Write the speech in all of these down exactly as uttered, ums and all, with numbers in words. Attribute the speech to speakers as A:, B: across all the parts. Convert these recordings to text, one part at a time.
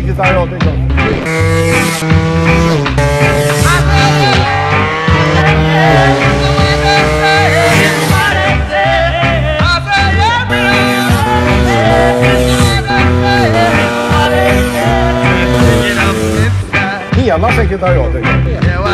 A: sekretariatet igång. Hela sekretariatet igång.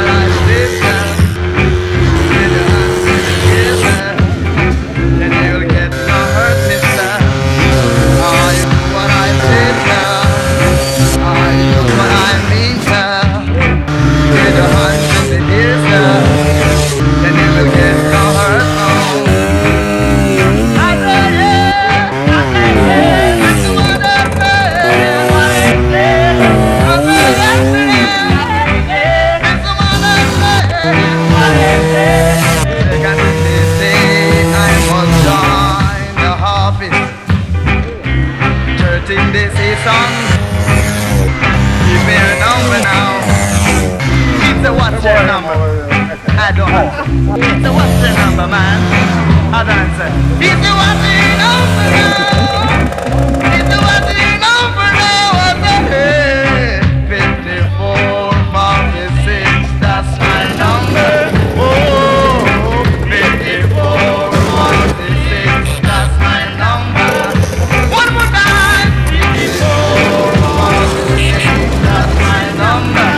B: So what's the number, man? I don't say. If you want the number now, if you want the number now, I'm the fifty-four forty-six, that's my number. Oh, fifty-four forty-six, that's my number. One more time, fifty-four forty-six, that's my number.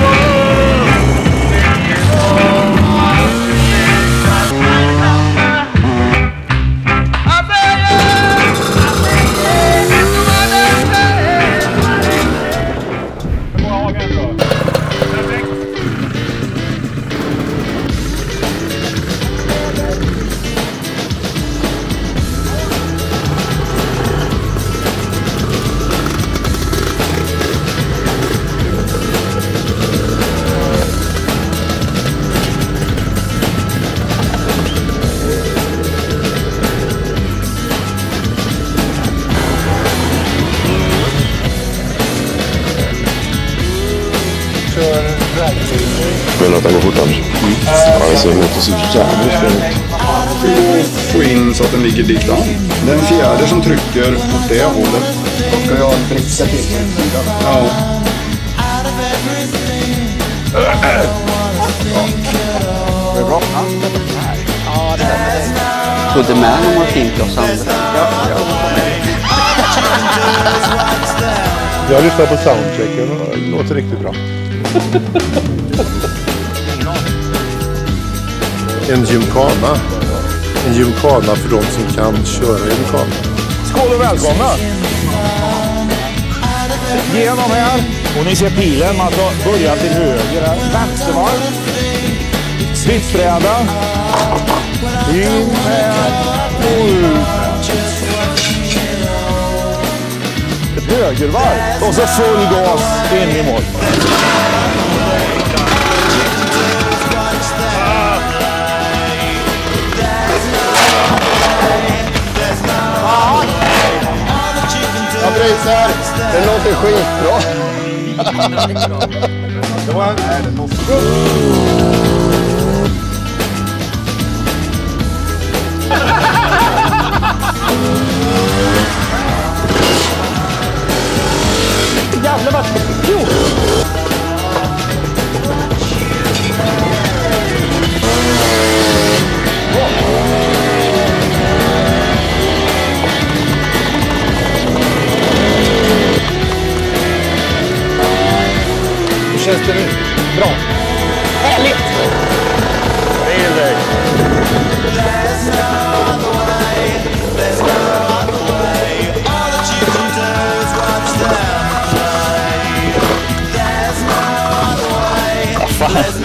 C: Men att den går fort annars. Ja, jag ser emot oss så jävligt fint.
D: Få in så att den ligger dit an. Det är en fjärde som trycker åt det hållet.
A: Då ska jag trycka till sidan.
D: Ja.
A: Det är bra.
E: Ja, det är trodde med om man fint och samt. Ja, ja.
F: Jag lyssnar på soundchecken och det låter riktigt bra. En gymkana. En gymkana för de som kan köra gymkana.
A: Skål och välkomna! Genom här. Och ni ser pilen, man börjar till höger här. Vänstervarv. Svittbräda. In här. Och ut. Ett högervarv. Och så full gas in i mål.
F: Jag bryter. Det låter skitbra.
A: Det var en... Nej, det måste gå. Jävlar vad... Jo! Hur känns det nu? Bra. Härligt! Fredrik! Vad fan?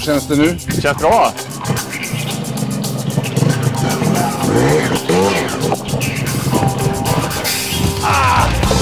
D: känns det nu?
A: Det känns bra. Ah!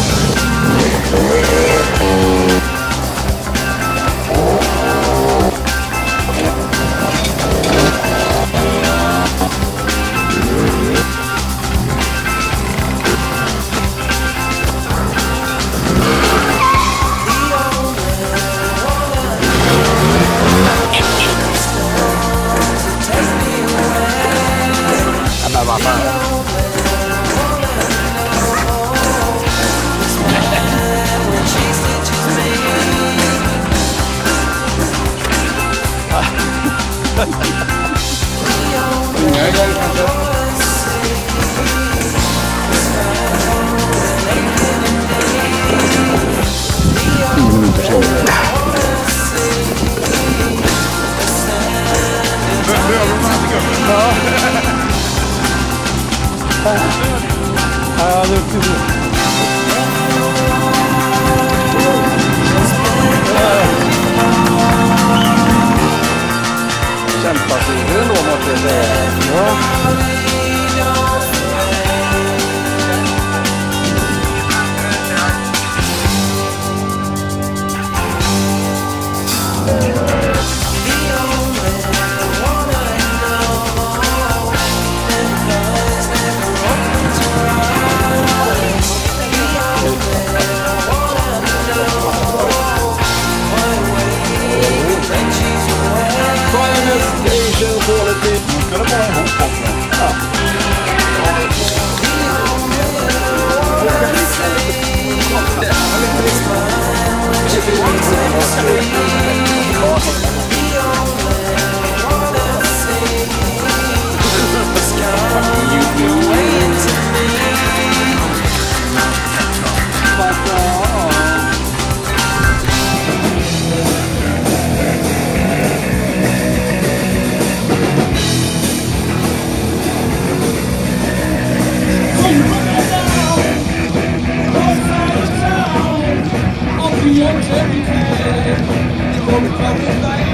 E: Kämpatider då måste jag säga. Ja.
B: Every day,